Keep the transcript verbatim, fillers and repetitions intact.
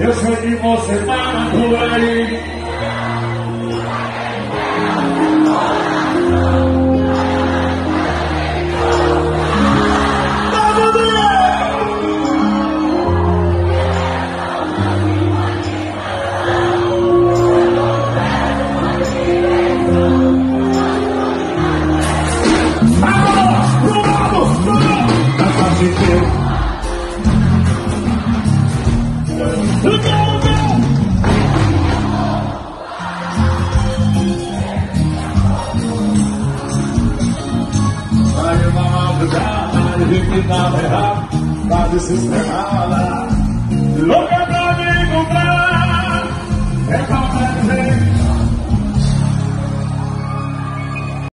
Eu sei que você tá por aí. Tá desesperada, louca pra me encontrar. É falta de